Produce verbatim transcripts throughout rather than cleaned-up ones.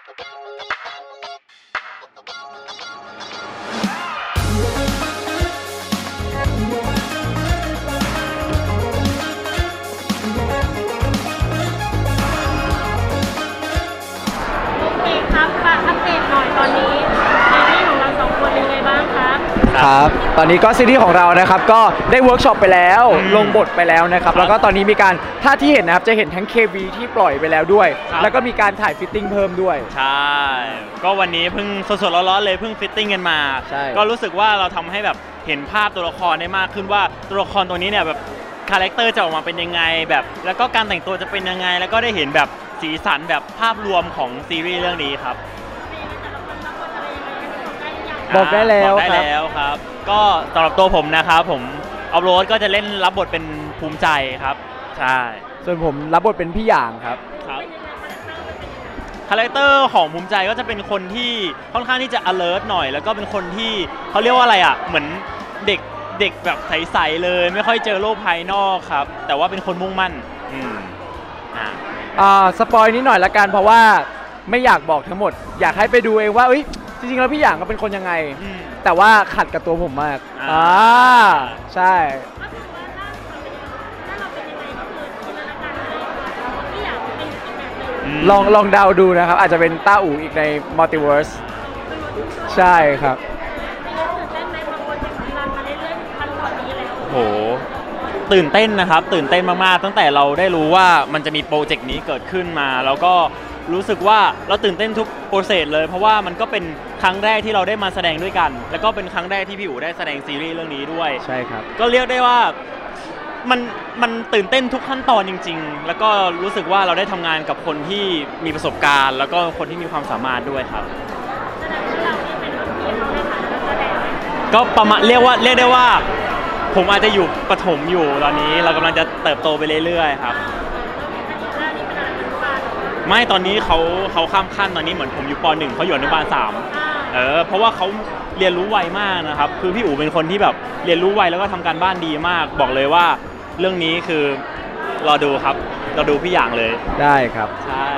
ครับตอนนี้ก็ซีรีส์ของเรานะครับก็ได้เวิร์กช็อปไปแล้วลงบทไปแล้วนะครับแล้วก็ตอนนี้มีการถ้าที่เห็นนะครับจะเห็นทั้ง เค วี ที่ปล่อยไปแล้วด้วยแล้วก็มีการถ่ายฟิตติ้งเพิ่มด้วยใช่ก็วันนี้เพิ่งสดๆร้อนๆเลยเพิ่งฟิตติ้งกันมาก็รู้สึกว่าเราทำให้แบบเห็นภาพตัวละครได้มากขึ้นว่าตัวละครตัวนี้เนี่ยแบบคาแรคเตอร์จะออกมาเป็นยังไงแบบแล้วก็การแต่งตัวจะเป็นยังไงแล้วก็ได้เห็นแบบสีสันแบบภาพรวมของซีรีส์เรื่องนี้ครับบอกได้แล้วบอกได้แล้วครับก็สำหรับตัวผมนะครับผมอัพโหลดก็จะเล่นรับบทเป็นภูมิใจครับใช่ส่วนผมรับบทเป็นพี่หยางครับครับคาแรคเตอร์ของภูมิใจก็จะเป็นคนที่ค่อนข้างที่จะ alert หน่อยแล้วก็เป็นคนที่เขาเรียกว่าอะไรอ่ะเหมือนเด็กเด็กแบบใสๆเลยไม่ค่อยเจอโลกภายนอกครับแต่ว่าเป็นคนมุ่งมั่นอืมอ่าอ่าสปอยนิดหน่อยละกันเพราะว่าไม่อยากบอกทั้งหมดอยากให้ไปดูเองว่าเอ้ยจริงๆแล้วพี่หยางก็เป็นคนยังไงแต่ว่าขัดกับตัวผมมากอ่าใช่ลองลองเดาดูนะครับอาจจะเป็นต้าอู่อีกในมัลติเวิร์สใช่ครับโหตื่นเต้นนะครับตื่นเต้นมากๆตั้งแต่เราได้รู้ว่ามันจะมีโปรเจกต์นี้เกิดขึ้นมาแล้วก็รู้สึกว่าเราตื่นเต้นทุกโปรเซสเลยเพราะว่ามันก็เป็นครั้งแรกที่เราได้มาแสดงด้วยกันแล้วก็เป็นครั้งแรกที่พี่อู๋ได้แสดงซีรีส์เรื่องนี้ด้วยใช่ครับก็เรียกได้ว่ามันมันตื่นเต้นทุกขั้นตอนจริงๆแล้วก็รู้สึกว่าเราได้ทำงานกับคนที่มีประสบการณ์แล้วก็คนที่มีความสามารถด้วยครับก็ประมาณเรียกว่าเรียกได้ว่าผมอาจจะอยู่ประถมอยู่ตอนนี้เรากำลังจะเติบโตไปเรื่อยๆครับไม่ตอนนี้เขาเขาข้ามขั้นตอนนี้เหมือนผมอยู่ป.หนึ่งเขาอยู่อนุบาลสามเออเพราะว่าเขาเรียนรู้ไวมากนะครับคือพี่อู๋เป็นคนที่แบบเรียนรู้ไวแล้วก็ทำการบ้านดีมากบอกเลยว่าเรื่องนี้คือรอดูครับรอดูพี่หยางเลยได้ครับใช่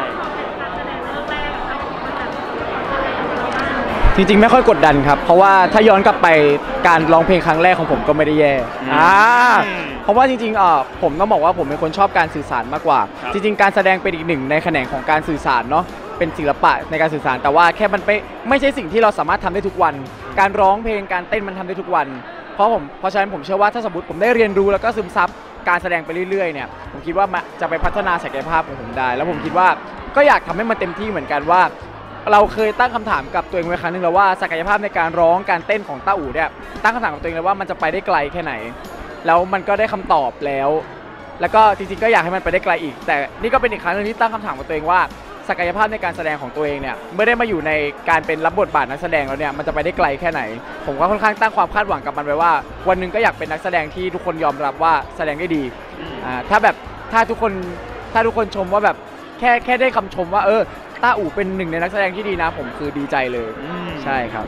จริงๆไม่ค่อยกดดันครับเพราะว่าถ้าย้อนกลับไปการร้องเพลงครั้งแรกของผมก็ไม่ได้แย่อ่าเพราะว่าจริงๆอ่ะผมต้องบอกว่าผมเป็นคนชอบการสื่อสารมากกว่าจริงๆการแสดงเป็นอีกหนึ่งในแขนงของการสื่อสารเนาะเป็นศิลปะในการสื่อสารแต่ว่าแค่มันไม่ไม่ใช่สิ่งที่เราสามารถทำได้ทุกวันการร้องเพลงการเต้นมันทำได้ทุกวันเพราะผมเพราะฉะนั้นผมเชื่อว่าถ้าสมมติผมได้เรียนรู้แล้วก็ซึมซับการแสดงไปเรื่อยๆเนี่ยผมคิดว่าจะไปพัฒนาศักยภาพของผมได้แล้วผมคิดว่าก็อยากทำให้มันเต็มที่เหมือนกันว่าเราเคยตั้งคำถามกับตัวเองไว้ครั้งนึงแล้วว่าศักยภาพในการร้องการเต้นของต้าอู่เนี่ยตั้งคำถามกับตัวเองเลยว่ามันจะไปได้ไกลแค่ไหนแล้วมันก็ได้คำตอบแล้วแล้วก็จริงๆก็อยากให้มันไปได้ไกลอีกแต่นี่ก็เป็นอีกครั้งนึงที่ตั้งคำถามกับตัวเองว่าศักยภาพในการแสดงของตัวเองเนี่ยเมื่อได้มาอยู่ในการเป็นรับบทบาทนักแสดงแล้วเนี่ยมันจะไปได้ไกลแค่ไหนผมก็ค่อนข้างตั้งความคาดหวังกับมันไว้ว่าวันนึงก็อยากเป็นนักแสดงที่ทุกคนยอมรับว่าแสดงได้ดีอ่าถ้าแบบถ้าทุกคนถ้าทุกคนชมว่าแบบแค่แค่ได้คำชมว่าเออต้าอู่เป็นหนึ่งในนักแสดงที่ดีนะผมคือดีใจเลยใช่ครับ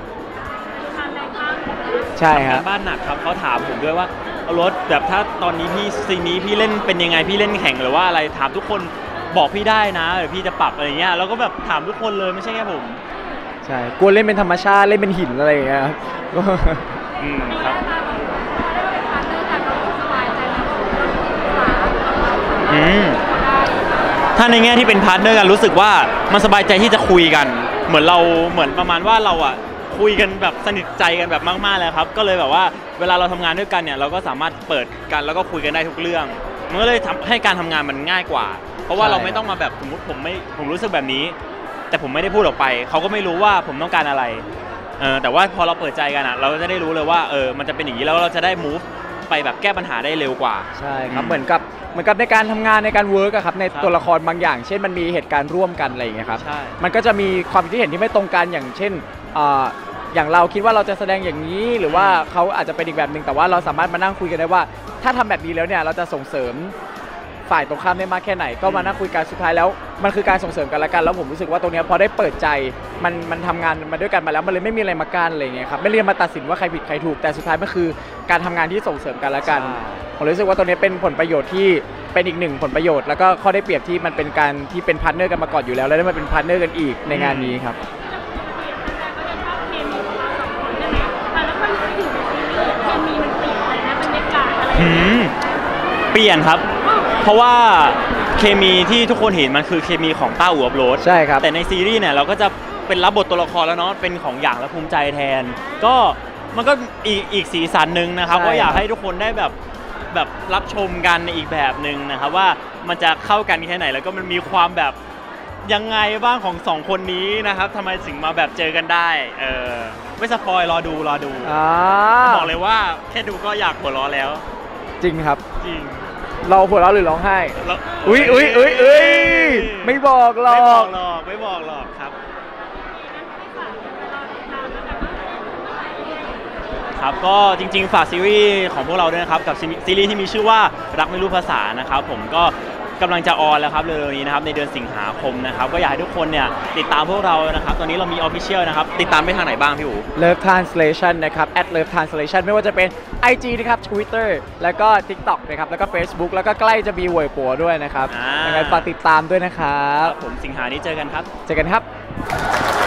ใช่ครับบ้านหนักครับเขาถามผมด้วยว่าเอารถแบบถ้าตอนนี้พี่ซีนี้พี่เล่นเป็นยังไงพี่เล่นแข่งหรือว่าอะไรถามทุกคนบอกพี่ได้นะเดี๋ยวพี่จะปรับอะไรเงี้ยแล้วก็แบบถามทุกคนเลยไม่ใช่แค่ผมใช่กลัวเล่นเป็นธรรมชาติเล่นเป็นหินอะไรอย่างเงี้ยครับอืมครับอืมถ้าในแง่ที่เป็นพาร์ทเนอร์กันรู้สึกว่ามันสบายใจที่จะคุยกันเหมือนเราเหมือนประมาณว่าเราอ่ะคุยกันแบบสนิทใจกันแบบมากๆเลยครับก็เลยแบบว่าเวลาเราทำงานด้วยกันเนี่ยเราก็สามารถเปิดกันแล้วก็คุยกันได้ทุกเรื่องมันก็เลยทำให้การทำงานมันง่ายกว่าเพราะว่าเราไม่ต้องมาแบบสมมติผมไม่ผมรู้สึกแบบนี้แต่ผมไม่ได้พูดออกไปเขาก็ไม่รู้ว่าผมต้องการอะไรเออแต่ว่าพอเราเปิดใจกันอ่ะเราจะได้รู้เลยว่าเออมันจะเป็นอย่างนี้แล้วเราจะได้ move ไปแบบแก้ปัญหาได้เร็วกว่าใช่ครับเหมือนกับเหมือนกับในการทำงานในการเวิร์กอะครับในตัวละครบางอย่างเช่นมันมีเหตุการณ์ร่วมกันอะไรอย่างเงี้ยครับมันก็จะมีความคิดเห็นที่ไม่ตรงกันอย่างเช่นอย่างเราคิดว่าเราจะแสดงอย่างนี้หรือว่าเขาอาจจะเป็นอีกแบบหนึ่งแต่ว่าเราสามารถมานั่งคุยกันได้ว่าถ้าทำแบบนี้แล้วเนี่ยเราจะส่งเสริมฝ่ายตรงข้ามได้มากแค่ไหนก็มานั่งคุยกันสุดท้ายแล้วมันคือการส่งเสริมกันและกันแล้วผมรู้สึกว่าตรงนี้พอได้เปิดใจมันมันทำงานมาด้วยกันมาแล้วมันเลยไม่มีอะไรมากั้นอะไรเงี้ยครับไม่เรียนมาตัดสินว่าใครผิดใครถูกแต่สุดท้ายมันคือการทำงานที่ส่งเสริมกันและกันผมรู้สึกว่าตรงนี้เป็นผลประโยชน์ที่เป็นอีกหนึ่งผลประโยชน์แล้วก็ข้อได้เปรียบที่มันเป็นการที่เป็นพาร์ทเนอร์กันมาก่อนอยู่แล้วแล้วได้มาเป็นพาร์ทเนอร์กันอีกในงานนี้ครับอืมเปลี่ยนครับ เพราะว่าเคมีที่ทุกคนเห็นมันคือเคมีของต้าอู่อัพโหลดใช่ครับแต่ในซีรีส์เนี่ยเราก็จะเป็นรับบทตัวละครแล้วเนาะเป็นของอย่างและภูมิใจแทน ก็มันก็อีกอีกสีสันหนึ่งนะครับก็อยากให้ทุกคนได้แบบแบบรับชมกันในอีกแบบหนึ่งนะครับว่ามันจะเข้ากันแค่ไหนแล้วก็มันมีความแบบยังไงบ้างของสองคนนี้นะครับทำไมถึงมาแบบเจอกันได้เออไม่สปอยรอดูรอดูบอกเลยว่าแค่ดูก็อยากหัวเราะแล้วจริงครับจริงเราหัวเราะหรือร้องไห้อุ้ยอุ้ยอุ้ยอุ้ยไม่บอกหรอกไม่บอกหรอกไม่บอกหรอกครับครับก็จริงๆฝากซีรีส์ของพวกเราด้วยนะครับกับซีรีส์ที่มีชื่อว่ารักไม่รู้ภาษานะครับผมก็กำลังจะออนแล้วครับเร็วๆนี้นะครับในเดือนสิงหาคมนะครับก็อยากให้ทุกคนเนี่ยติดตามพวกเรานะครับตอนนี้เรามี Official นะครับติดตามได้ทางไหนบ้างพี่อู๋ Love Translation นะครับ แอท Love Translation ไม่ว่าจะเป็น ไอ จี นะครับ Twitter แล้วก็ TikTok นะครับแล้วก็ Facebook แล้วก็ใกล้จะมีเว่ยปัวด้วยนะครับยังไงฝากติดตามด้วยนะครับผมสิงหานี้เจอกันครับเจอกันครับ